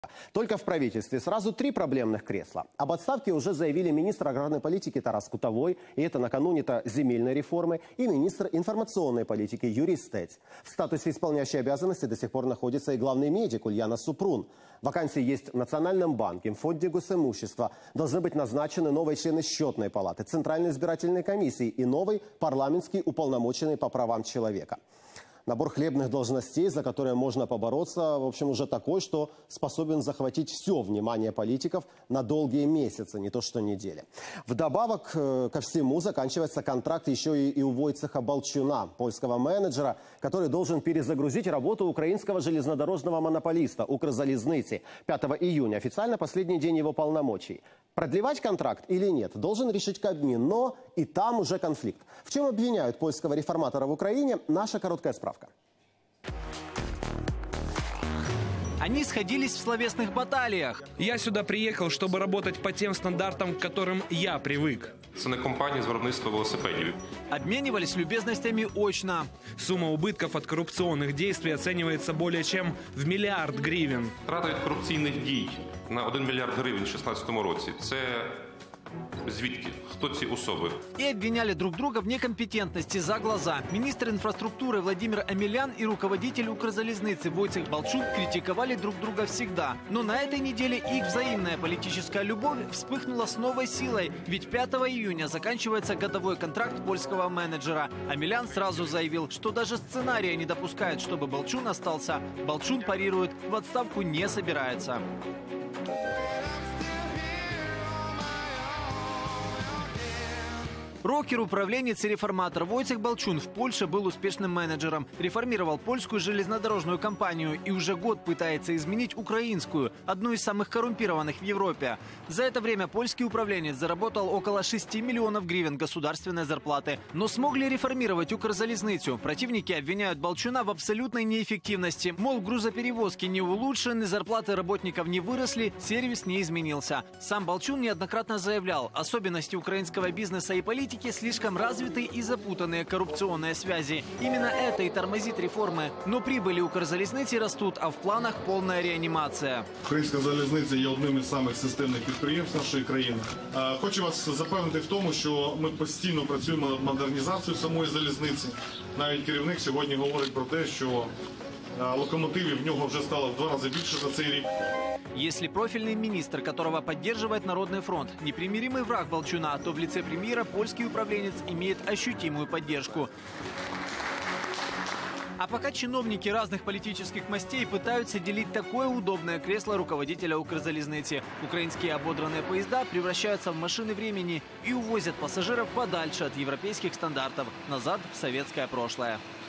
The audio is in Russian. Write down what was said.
Только в правительстве сразу 3 проблемных кресла. Об отставке уже заявили министр аграрной политики Тарас Кутовой, и это накануне-то земельной реформы, и министр информационной политики Юрий Стець. В статусе исполняющей обязанности до сих пор находится и главный медик Ульяна Супрун. Вакансии есть в Национальном банке, в Фонде госимущества. Должны быть назначены новые члены счетной палаты, Центральной избирательной комиссии и новый парламентский уполномоченный по правам человека. Набор хлебных должностей, за которые можно побороться, в общем, уже такой, что способен захватить все внимание политиков на долгие месяцы, не то что недели. Вдобавок ко всему заканчивается контракт еще и у Войцеха Балчуна, польского менеджера, который должен перезагрузить работу украинского железнодорожного монополиста «Укрзалізниці». 5 июня официально последний день его полномочий. Продлевать контракт или нет, должен решить Кабмин, но и там уже конфликт. В чем обвиняют польского реформатора в Украине? Наша короткая справка. Они сходились в словесных баталиях. Я сюда приехал, чтобы работать по тем стандартам, к которым я привык. Це не компанія з виробництва велосипедів. Обменивались любезностями очно. Сумма убытков от коррупционных действий оценивается более чем в $1 миллиард гривен. Втрата від корупційних дій на 1 мільярд гривень у 2016 році. Це звідки? Хто ці особи? И обвиняли друг друга в некомпетентности за глаза. Министр инфраструктуры Владимир Омелян и руководитель Укрзалізниці Войцех Балчун критиковали друг друга всегда. Но на этой неделе их взаимная политическая любовь вспыхнула с новой силой. Ведь 5 июня заканчивается годовой контракт польского менеджера. Омелян сразу заявил, что даже сценария не допускает, чтобы Балчун остался. Балчун парирует, в отставку не собирается. Рокер, управленец и реформатор Войцех Балчун в Польше был успешным менеджером. Реформировал польскую железнодорожную компанию и уже год пытается изменить украинскую, одну из самых коррумпированных в Европе. За это время польский управленец заработал около 6 миллионов гривен государственной зарплаты. Но смог ли реформировать Укрзалізницю? Противники обвиняют Балчуна в абсолютной неэффективности. Мол, грузоперевозки не улучшены, зарплаты работников не выросли, сервис не изменился. Сам Балчун неоднократно заявлял, особенности украинского бизнеса и политики слишком развитые и запутанные коррупционные связи. Именно это и тормозит реформы. Но прибыли Укрзалізниці растут, а в планах полная реанимация. Українська залізниця є одним із самих системних підприємств нашої країни. Хочу вас запевнити в тому, що ми постійно працюємо над модернізацією самої залізниці. Навіть керівник сьогодні говорить про те, що локомотивів в нього вже стало в 2 рази більше за цей рік. Если профильный министр, которого поддерживает Народный фронт, непримиримый враг Балчуна, то в лице премьера польский управленец имеет ощутимую поддержку. А пока чиновники разных политических мастей пытаются делить такое удобное кресло руководителя Укрзалізниці, украинские ободранные поезда превращаются в машины времени и увозят пассажиров подальше от европейских стандартов, назад в советское прошлое.